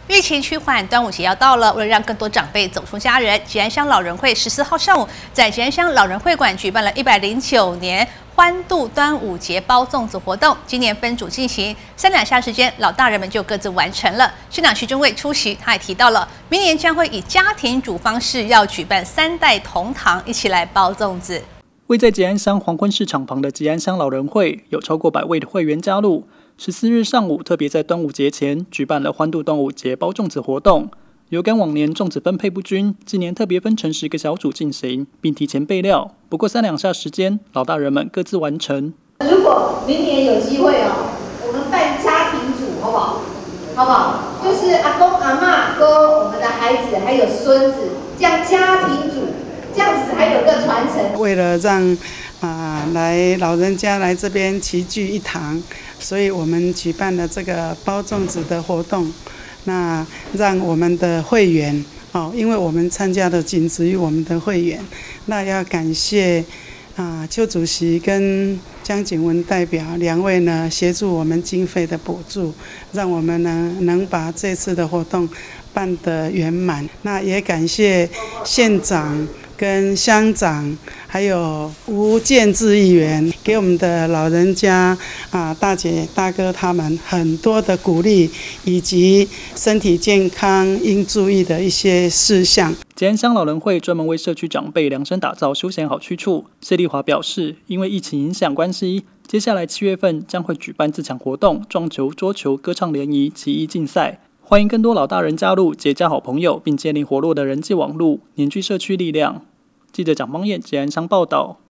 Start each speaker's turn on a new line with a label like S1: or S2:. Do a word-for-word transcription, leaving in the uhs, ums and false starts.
S1: 疫情趋缓，端午节要到了。为了让更多长辈走出家人，吉安乡老人会十四号上午在吉安乡老人会馆举办了一百零九年欢度端午节包粽子活动。今年分组进行，三两下时间，老大人们就各自完成了。县长徐正伟出席，他也提到了，明年将会以家庭主方式要举办三代同堂一起来包粽子。
S2: 位在吉安乡黄昏市场旁的吉安乡老人会有超过百位的会员加入。十四日上午，特别在端午节前举办了欢度端午节包粽子活动。有感往年粽子分配不均，今年特别分成十个小组进行，并提前备料。不过三两下时间，老大人们各自完成。
S3: 如果明年有机会哦，我们办家庭组，好不好？好不好？就是阿公阿嬷跟我们的孩子还有孙子，这样家庭组，这样子还有个传承。
S4: 为了让啊、呃、来老人家来这边齐聚一堂，所以我们举办了这个包粽子的活动。那让我们的会员哦，因为我们参加的仅止于我们的会员，那要感谢啊邱主席跟江景文代表两位呢协助我们经费的补助，让我们呢能把这次的活动办得圆满。那也感谢县长跟乡长，还有吴建志议员，给我们的老人家啊、大姐大哥他们很多的鼓励，以及身体健康应注意的一些事项。
S2: 吉安乡老人会专门为社区长辈量身打造休闲好去处。谢丽华表示，因为疫情影响关系，接下来七月份将会举办自强活动、撞球、桌球、歌唱联谊、棋艺竞赛。欢迎更多老大人加入，结交好朋友，并建立活络的人际网络，凝聚社区力量。记者蒋邦彦吉安乡报道。